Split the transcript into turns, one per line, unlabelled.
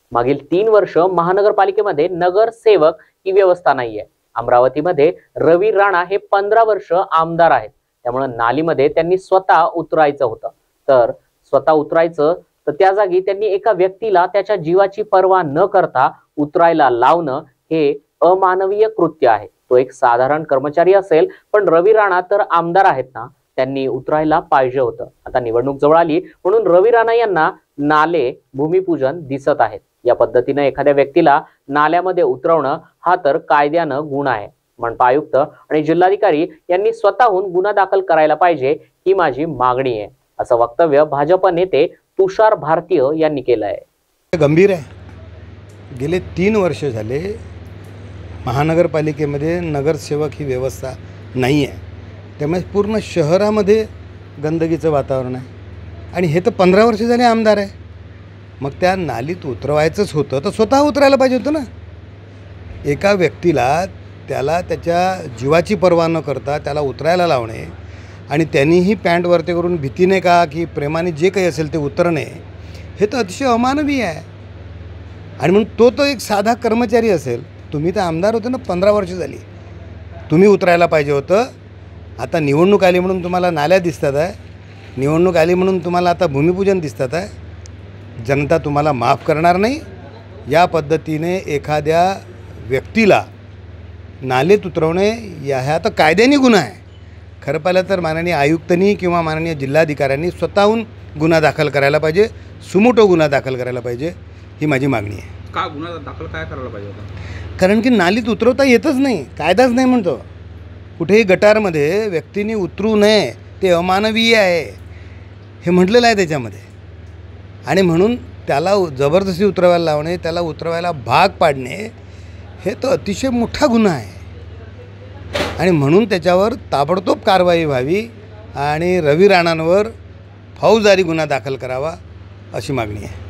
मागील 3 वर्ष महानगरपालिकेमध्ये नगरसेवक ही व्यवस्था नाहीये। अमरावतीमध्ये रवी राणा हे 15 वर्ष आमदार आहेत, त्यामुळे नालीमध्ये त्यांनी स्वतः उतरायचं होतं। तर स्वतः उतरायचं तर त्या जागी त्यांनी एका व्यक्तीला त्याच्या जीवाची पर्वा न करता उतरायला लावणं हे अमानवीय कृत्य आहे। तो एक साधारण कर्मचारी असेल, पण रवी राणा तर आमदार आहेत ना, त्यांनी उतरायला पाहिजे होतं। आता निवडणूक जवळ आली म्हणून रवी राणा यांना नाले भूमिपूजन दिसत आहेत। या पद्धतीने एखाद्या व्यक्तीला नाल्यामध्ये उतरवणं हा तर कायद्यानं गुन्हा आहे। मनपा आयुक्त आणि जिल्हाधिकारी यांनी स्वतःहून गुन्हा दाखल करायला पाहिजे, ही माझी मागणी आहे, असं वक्तव्य भाजप नेते तुषार भारतीय यांनी केलं आहे।
गंभीर आहे। गेले 3 वर्ष झाले महानगरपालिकेमध्ये नगरसेवक ही व्यवस्था नाही आहे, त्यामुळे पूर्ण शहरामध्ये गंदगीचं वातावरण आहे। आणि हे तर 15 वर्ष झाले आमदार आहे, मग त्या नालीत उतरवायचंच होतं तर स्वतः उतरायला पाहिजे होतं ना। एका व्यक्तीला त्याला त्याच्या जीवाची पर्वा न करता त्याला उतरायला लावणे आणि त्यांनीही पॅन्ट वरती करून भीतीने का की प्रेमाने जे काही असेल ते उतरणे, हे तर अतिशय अमानवीय आहे। आणि म्हणून तो एक साधा कर्मचारी असेल, तुम्ही तर आमदार होते ना 15 वर्ष झाली, तुम्ही उतरायला पाहिजे होतं। आता निवडणूक आली म्हणून तुम्हाला नाल्या दिसतात आहे, निवडणूक आली म्हणून तुम्हाला आता भूमिपूजन दिसतात आहे। जनता तुम्हाला माफ करणार नाही। या पद्धतीने एखाद्या व्यक्तीला नालेत उतरवणे ह्या तर कायद्याने गुन्हा आहे। खरं पाहिलं तर माननीय आयुक्तांनी किंवा माननीय जिल्हाधिकाऱ्यांनी स्वतःहून गुन्हा दाखल करायला पाहिजे, सुमोटो गुन्हा दाखल करायला पाहिजे, ही माझी मागणी आहे।
का गुन्हा दाखल काय करायला पाहिजे होता?
कारण की नालीत उतरवता येतच नाही, कायदाच नाही म्हणतो। कुठेही गटारमध्ये व्यक्तीने उतरू नये, ते अमानवीय आहे हे म्हटलेलं आहे त्याच्यामध्ये। आणि म्हणून त्याला जबरदस्ती उतरवायला लावणे, त्याला उतरवायला भाग पाडणे, हे तर अतिशय मोठा गुन्हा आहे। आणि म्हणून त्याच्यावर ताबडतोब कारवाई व्हावी आणि रवी राणांवर फौजदारी गुन्हा दाखल करावा, अशी मागणी आहे।